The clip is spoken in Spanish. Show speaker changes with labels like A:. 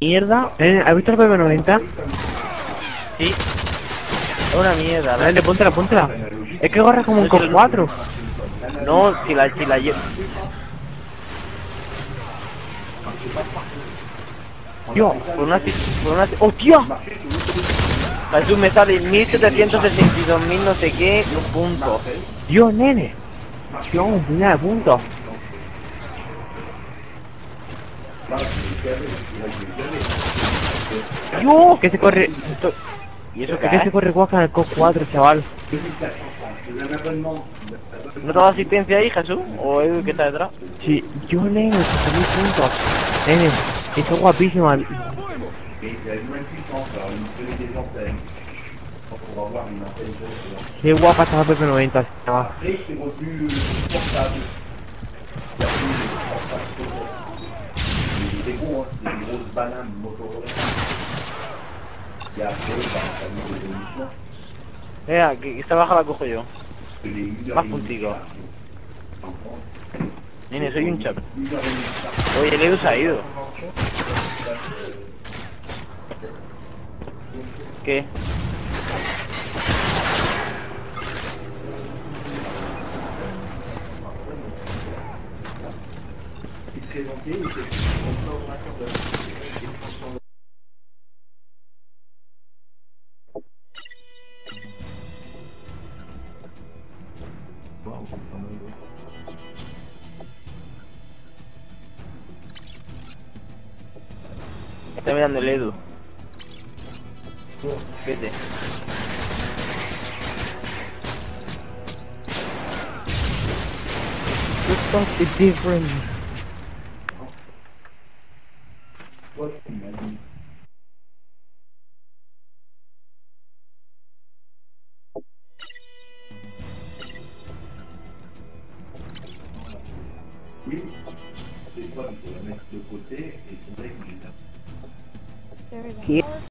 A: Mierda. ¿Has visto el PP90?
B: Sí. Es una mierda.
A: Dale, póntela. Es que corre como un COP 4.
B: No, si la llevo.
A: Tío,
B: Por una... ¡Hostia! Jesús, me sale 1762.000 no sé qué, un punto.
A: Dios, nene. Tío, un puñado de puntos. Dios, que se corre.
B: ¿Y eso
A: Es
B: qué
A: que se
B: es?
A: corre guaca en el COP 4, chaval.
B: ¿No te da asistencia ahí, Jesús? ¿O Edu que está detrás?
A: Sí, Dios, nene, 8.000 puntos. Nene, está guapísima. Qué guapa está la PP90, chaval.
B: Vea, que esta baja la cojo yo. Más punticos. Nene, soy un chap. Oye, el Edu se ha ido. ¿Qué? Está mirando el Edu. Vete.
A: This stuff is different. ¿Qué?